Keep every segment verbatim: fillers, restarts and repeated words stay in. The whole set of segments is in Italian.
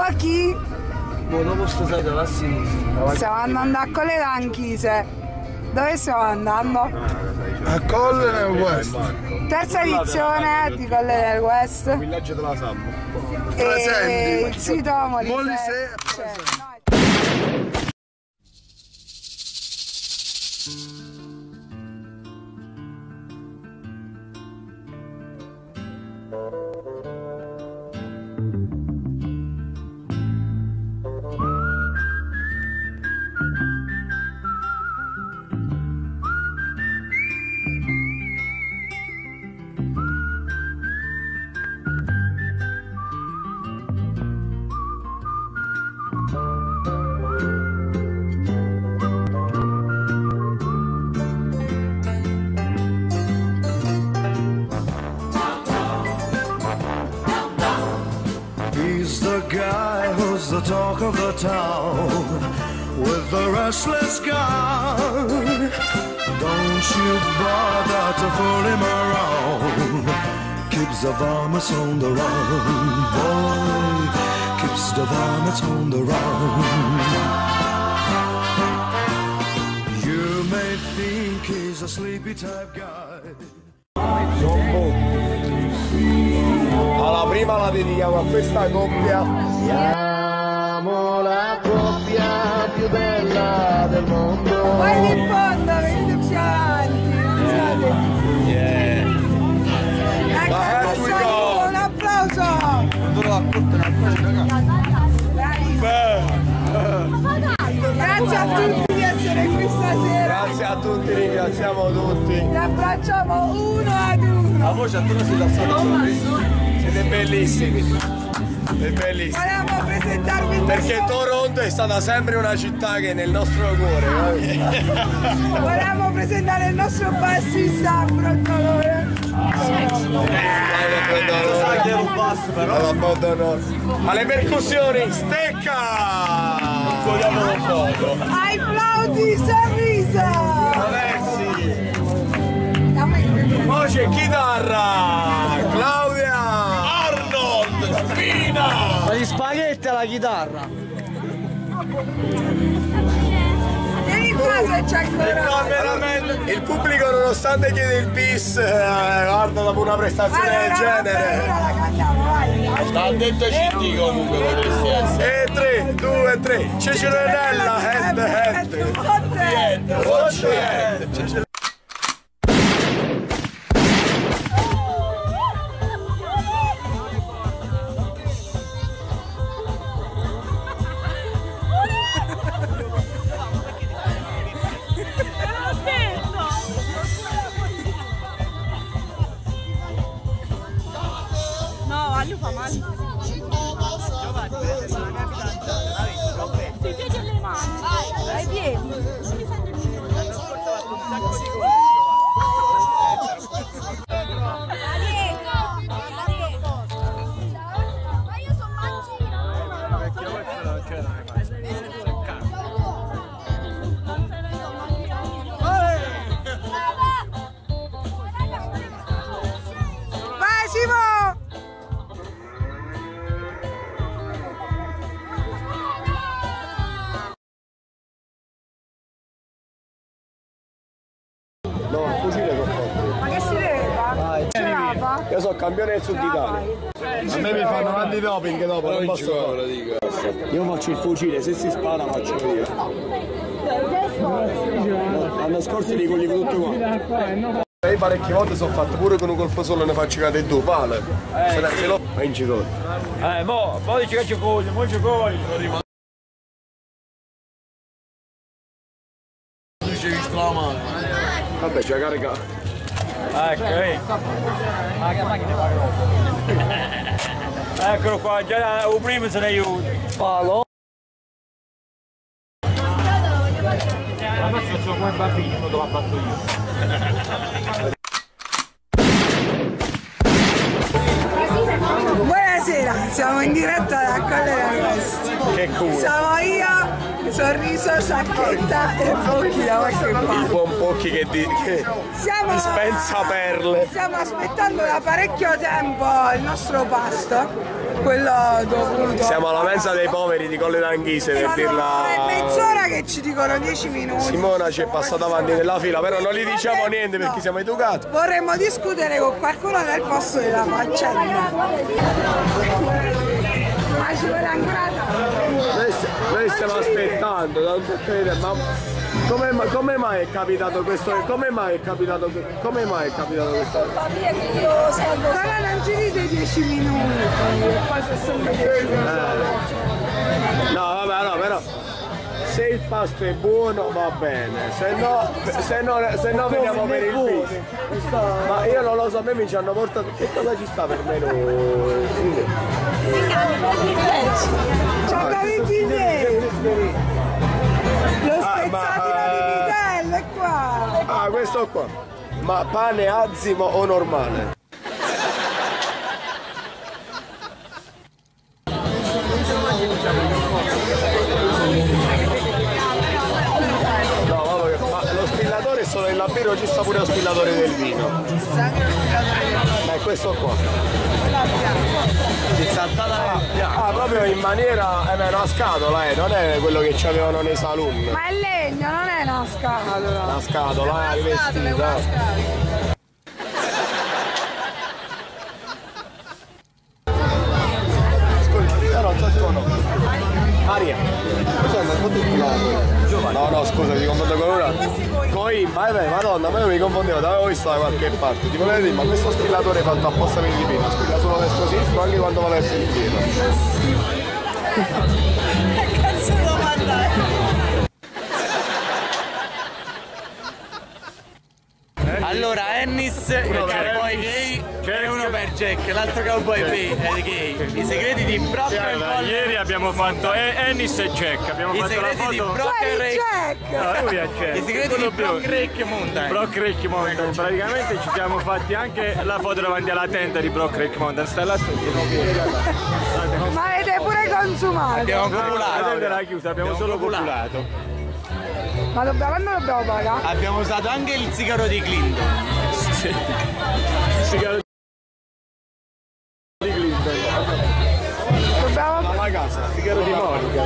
chi? Boh, dopo sto stato a sinistra. Stiamo andando a Colle d'Anchise. Dove stiamo andando? A Colle nel West. Terza edizione di Colle del West. Villaggio della Sammo. E il sito Moliseo. Moliseo. He's the guy who's the talk of the town with the restless guy. Don't you bother to fool him around. Keeps the varmints on the run, boy. Keeps the varmints on the run. You may think he's a sleepy type guy. Alla prima la dedichiamo a questa coppia. Siamo la coppia più bella del mondo. Guardi in fondo, vedete più avanti. Yeah. Ecco, questo aiuto, un applauso. Grazie a tutti di essere qui stasera. Grazie a tutti, ringraziamo tutti. Vi abbracciamo uno ad uno. La voce a tu non si dà solo. Siete bellissimi. Siete bellissimi. Vogliamo presentarvi il Perché nostro... Toronto è stata sempre una città che è nel nostro cuore. Vogliamo presentare il nostro bassista Brontolone. Alle percussioni, stecca! Vogliamo un foto. Ai flauti, sorriso. Traversi. Voce, chitarra, Claudia. Arnold, Spina. Ma gli spaghetti alla chitarra. Vieni qua se c'è ancora. No, veramente. Il pubblico nonostante chiede il bis, eh, guarda dopo una prestazione Allora, del genere. ora la cantiamo, vai. L'ha detto C D comunque potresti essere. E tre, due, tre. Cecironella, hand, hand. Watch your hand. No, a lui fa male. Si piace le mani, ai piedi. Ma io sono mancina. Vai Simo! No, il fucile sono forte. Ma che si leva? Ce lava? Io sono campione del Sud Italia. A me mi fanno antidoping dopo, non posso fare. Io faccio il fucile, se si spara faccio io. L'anno scorso li coglivo tutti quanti. Io parecchie volte sono fatto pure con un colpo solo, ne faccio cadere due pale. Se no, se no, ma vincitore. Eh, mo, mo dici che ci voglio, mo ci voglio. Vabbè, c'è caricato. Ecco, eh. Eccolo qua, già il primo se ne aiuta. Palo. Adesso faccio come bambino, dove ho fatto io. Buonasera, siamo in diretta da Colle del West. Che culo. Siamo io, Sorriso, sacchetta e Bocchi da qualche parte. Il buon Bocchi che, di, che Stiamo, dispensa perle. Stiamo aspettando da parecchio tempo il nostro pasto. Quello dovuto. Siamo alla mensa dei poveri di Colle d'Anghise per dirla. È mezz'ora che ci dicono dieci minuti. Simona ci è passata avanti nella fila, però non gli diciamo niente perché siamo educati. Vorremmo discutere con qualcuno del posto della faccenda. Ma ci vuole ancora Noi, noi stiamo aspettando da un sacco di tempo, ma come, come mai è capitato questo? Come mai è capitato come mai è capitato questo? Però non ci dite dieci minuti e poi se sono dieci minuti. No vabbè no però se il pasto è buono va bene, se no, se no, se no veniamo per il bis. Ma io non lo so, a me mi ci hanno portato. Che cosa ci sta per me? Ciao Davide! Lo spezzatino di vitello è qua! Ah, questo qua. Ma pane azimo o normale? No, vabbè, ma lo spillatore è solo il labbiro, ci sta pure lo spillatore del vino. Ma è questo qua. Ah, proprio in maniera. Eh, una scatola, eh, non è quello che c'avevano nei saloon. Ma è legno, non è una scatola. Una scatola, eh, rivestita. Però non so il tuo Maria. No, no, scusa, mi confondo con una. Coimba, eh beh, madonna, ma io mi confondevo, l'avevo visto da qualche parte. Ti volevo dire, ma questo spillatore è fatto apposta per il vino, spilla solo destro sinistro anche quando va verso il fieno. Che cazzo devo mandare? Allora, Ennis, il cowboy gay, e uno per Jack, l'altro cowboy gay, è gay. I segreti di Brock e Paul. Ieri abbiamo fatto Ennis e Jack, abbiamo I fatto la segreti di foto. Brock e Ray. Jack! No, lui è Jack. I segreti di Brock Rick Mountain. Brock Rick Mountain, praticamente ci siamo fatti anche la foto davanti alla tenda di Brock Rick Mountain. Sta là sotto. Ma avete pure consumato! Abbiamo La copulato. tenda era chiusa, abbiamo Abbiamo solo copulato. copulato. Ma dobbiamo, quando dobbiamo pagare? Abbiamo usato anche il sigaro di Clinton. Sì. Sigaro di Clinton. Dobbiamo... Alla casa, sigaro di Monica.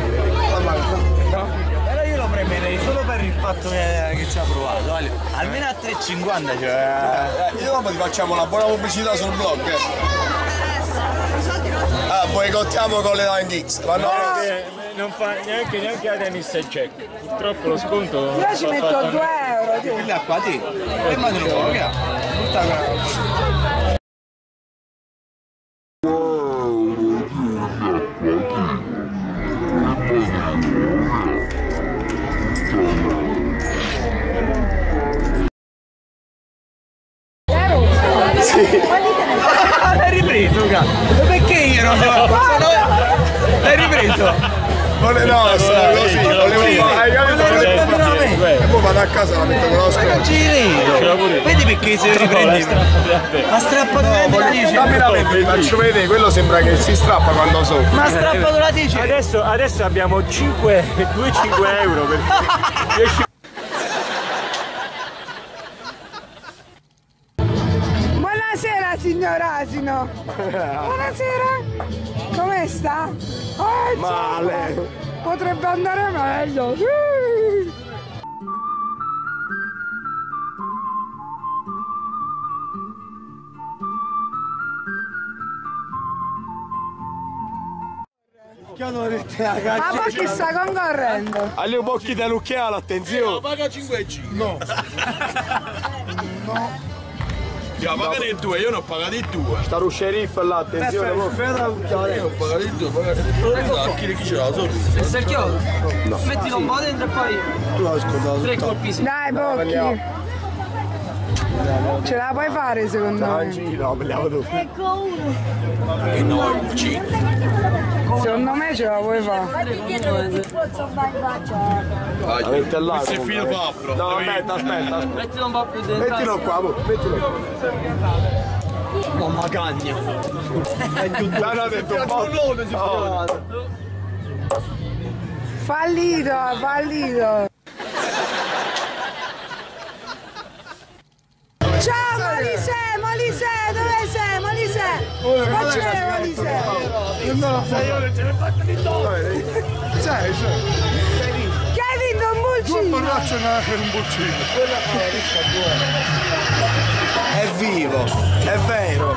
Però io lo premerei solo per il fatto che, che ci ha provato. Almeno a tre e cinquanta, cioè. Eh, io dopo ti facciamo una buona pubblicità sul blog. Eh. Ah, boicottiamo con le Line X. Ma no. Eh, non fa neanche neanche a Dennis e Jack. Purtroppo lo sconto. Io ci metto due euro, ti. Quella qua ti. E ma te lo via. Tutta quella. L'hai ripreso, cazzo? Perché io non so? L'hai ripreso? Non è nostra, così, volevo fare, hai capito? E poi vado a casa e la metto con lo schermo. Vedi perché se riprendi? Ma strappato la dice? Dammi la vedi, vi faccio vedere, quello sembra che si strappa quando soffre. Ma strappato la dice? Adesso, adesso abbiamo cinque, due cinque euro per dieci. Buonasera signor Asino! Buonasera! Come sta? Oh, Male! Potrebbe andare meglio! Ma poi chi sta concorrendo? Agli bocchi da lucchiale, attenzione! Paga cinque e cinque. No! No! Io pagare il tuo, io non ho pagato il tuo. Sta lo sceriffo là, attenzione! Io ho pagato il tuo, pagato il tuo. Chi ce l'ha solo? Il secchiolo? No. Mettilo un po' dentro e poi. Tu l'hai ascoltato? Tre colpi. Dai, Bocchi! Ce la puoi fare secondo me? No, parliamo tu. Ecco uno. E no, è un cinque. Secondo me ce la puoi fare. Fatti dietro che ti pozzo fare in faccia. La metti là. Questo è filo fabbro. No, aspetta, aspetta, aspetta. Mettilo un po' più dentro. Mettilo qua, boh, mettilo qua. Mamma cagna. L'hanno detto un po'. Fallito, fallito. Ciao Molise, Molise, dove sei? Molise? Ma c'è Molise? No, sei ore ce l'hai fatta di dopo. Sei, sei. Che hai vinto un pulcino? Due borracce e anche un pulcino. Quella buona. È vivo, è vero.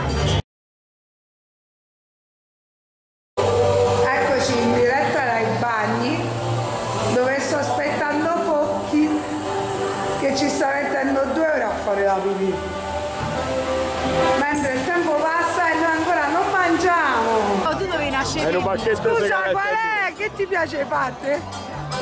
Eccoci in diretta dai bagni, dove sto aspettando Pocchi che ci sta mettendo due ore a fare la pipì. Mentre il tempo passa e noi ancora non mangiamo. Oh, tu dove nasce? È un pacchetto di Scusa, qual è? Che ti piace fatte?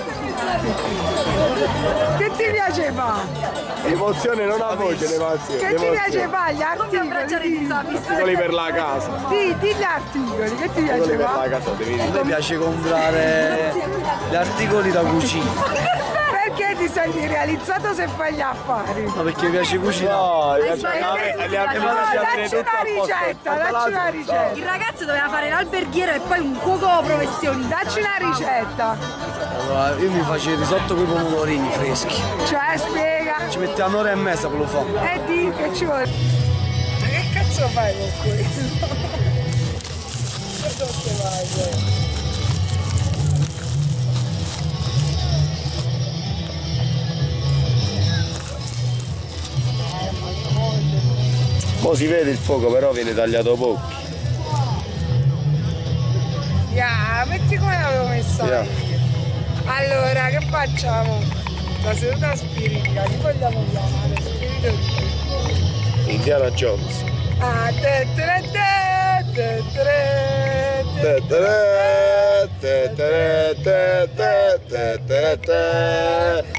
Che ti piace fare? Emozione non ha voce, l'emozione. Che ti piace fare? Gli articoli? Articoli per la casa. Sì, di gli articoli, che ti Articoli piace per la fare? casa, devi A dire. me piace comprare gli articoli da cucina. Perché ti senti realizzato se fai gli affari? No, perché mi piace cucinare. No, Eh, dacci una ricetta, dacci una ricetta. Il ragazzo doveva fare l'alberghiere e poi un cuoco professionista. Dacci una ricetta. Allora, io mi facevo il risotto con i pomodorini freschi. Cioè, spiega. Ci mettiamo un'ora e mezza per lo fare. E di che ci vuole? Ma che cazzo fai con questo? Che cazzo fai? Mo si vede il fuoco, però viene tagliato poco. Yeah, metti come l'avevo messa Yeah. io. Allora, che facciamo? La seduta spiritica, chi vogliamo chiamare? Spirito di... Indiana Jones. Ah, te te te te te te Te te te te te te te te.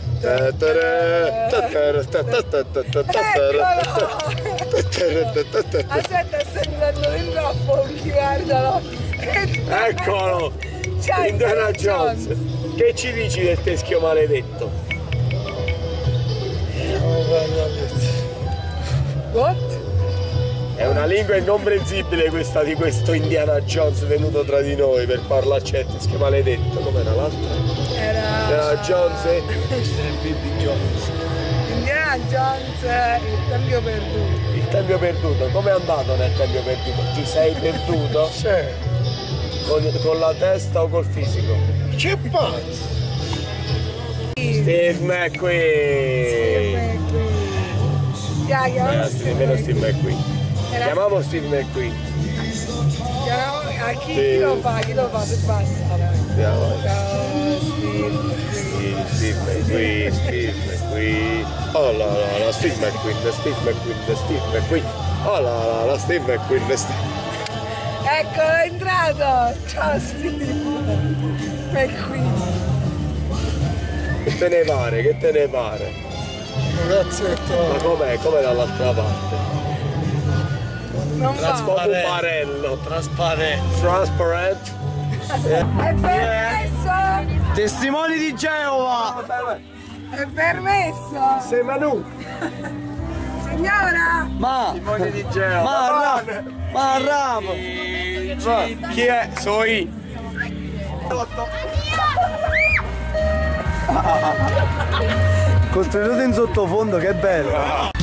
Aspetta, stai andando di troppo, guardalo. Eccolo! Ciao, Indiana Jones! Che ci dici del teschio maledetto? What? È una lingua incomprensibile questa di questo Indiana Jones venuto tra di noi per parlarci del teschio maledetto. Com'era l'altro? Era... Indiana Jones e... Baby Jones. Indiana Jones, il tempio perduto. Il tempio perduto. Com'è andato nel tempio perduto? Ti sei perduto? Sì. Con, con la testa o col fisico? Che pazzo! Steve McQueen! Ya, chiamiamo Ragazzi, nemmeno Steve McQueen. Chiamiamo Steve McQueen. Chiamiamo... A chi, chi lo fa? Chi lo fa? Se basta. Andiamo. Ciao, Steve. Steve McQueen, Steve McQueen. Oh la la la, Steve McQueen, Steve McQueen, Steve McQueen. Oh la la la, Steve McQueen, Steve... Ecco, è entrato! Ciao Steve! McQueen! Che te ne pare? Che te ne pare? Ragazzetto! Ma com'è? Com'è dall'altra parte? Non va! Come un barello. Trasparente. Transparent. È permesso! Testimoni di Geova! È permesso! Sei Manu. Signora! Ma! Testimoni di Geo. Ma Ma Ramo! Chi è? Soi. Contenuto in sottofondo, che bello!